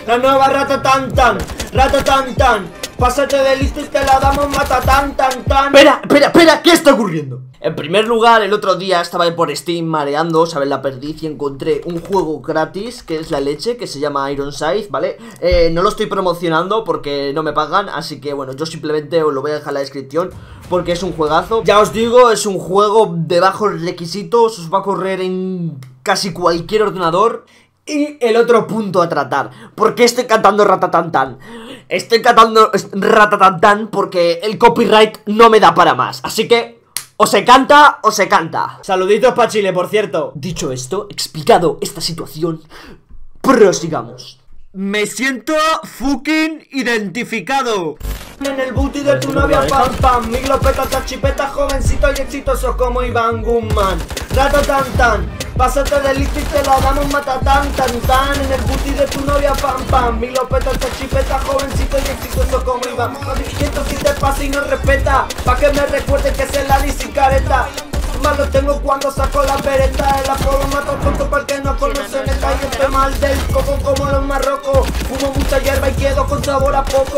La nueva Ratatantan, Ratatantan. Pásate de listo y te la damos matatán, tan, tan. Espera, ¿qué está ocurriendo? En primer lugar, el otro día estaba por Steam mareando, ¿sabes? La perdiz, y encontré un juego gratis, que es la leche, que se llama Ironside, ¿vale? No lo estoy promocionando porque no me pagan, así que bueno, yo simplemente os lo voy a dejar en la descripción porque es un juegazo. Ya os digo, es un juego de bajos requisitos, os va a correr en casi cualquier ordenador. Y el otro punto a tratar, ¿por qué estoy cantando Ratatantan? Estoy cantando Ratatantan porque el copyright no me da para más, así que o se canta o se canta. Saluditos pa' Chile, por cierto. Dicho esto, explicado esta situación, prosigamos. Me siento fucking identificado. En el booty de tu novia, pam pam. Mi glopeta, tachipeta, jovencito y exitoso como Iván Guzmán. Ratatantan, pásate de listo y te la damos matatán, tan tan. En el booty de tu novia, pam pam. Mi glopeta, tachipeta, jovencito y exitoso como Iván. Siento si te pasa y no respeta, pa' que me recuerde que se la di sin careta. Más lo tengo cuando saco la pereta. El apodo mato tonto para el que no conoce neta. Y estoy mal del coco como los marrocos. Fumo mucha hierba y quedo con sabor a poco.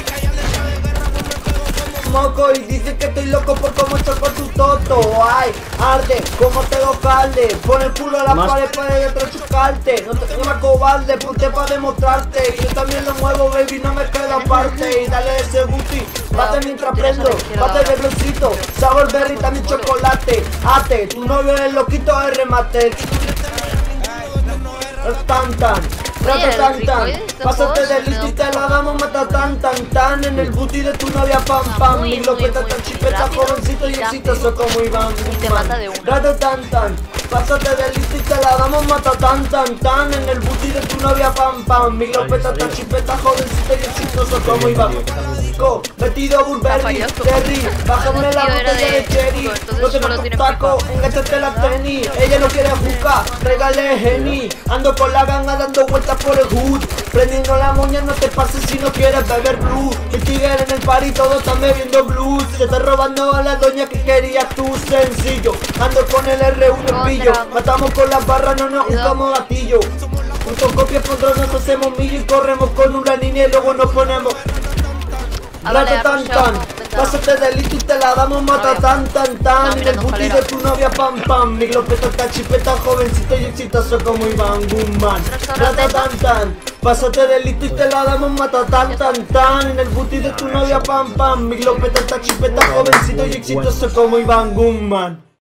Moco y dice que estoy loco por cómo choco tu toto. Ay, arde, como tengo calde. Pon el culo a la pared para otro chocarte. No te tengo cobarde, ponte para demostrarte. Yo también lo muevo, baby, no me quedo aparte. Y dale ese booty, bate mientras prendo. Bate de blocito, sabor berry, también chocolate. Ate, tu novio es loquito de remate. Tan. Ratatantan, pásate de listo y te la damos matatán, tan tan. En el booty de tu novia, pam pam. Mi glopeta, tan chipeta, jovencito y exitoso como Iván Guzmán. Ratatantan, pásate de listo y te la damos matatán, tan tan. En el booty de tu novia, pam pam. Mi glopeta, tan chipeta, jovencito y exitoso como Iván. Metido Burberry, Terry, bájame la botella de cherry. No te meto taco, enganchate la tenis. Ella no quiere jugar, regale Henny. Ando con la ganga dando vueltas por el hood, prendiendo la moña, no te pases si no quieres beber blue. El tigre en el party, todos están bebiendo blues. Se está robando a la doña que querías tú, sencillo. Ando con el R1 pillo, matamos con las barras, no nos usamos gatillo. Juntos copias contra nos hacemos millo y corremos con una línea y luego nos ponemos. Ratatantan, pásate de listo y te la damos matatán, tan tan. En el booty de tu novia, pam pam. Mi glopeta, tachipeta, jovencito y exitoso como Iván Guzmán. Ratatantan, pásate de listo y te la damos matatán, tan tan. En el booty de tu novia, pam pam. Mi glopeta, tachipeta, jovencito y exitoso como Iván Guzmán.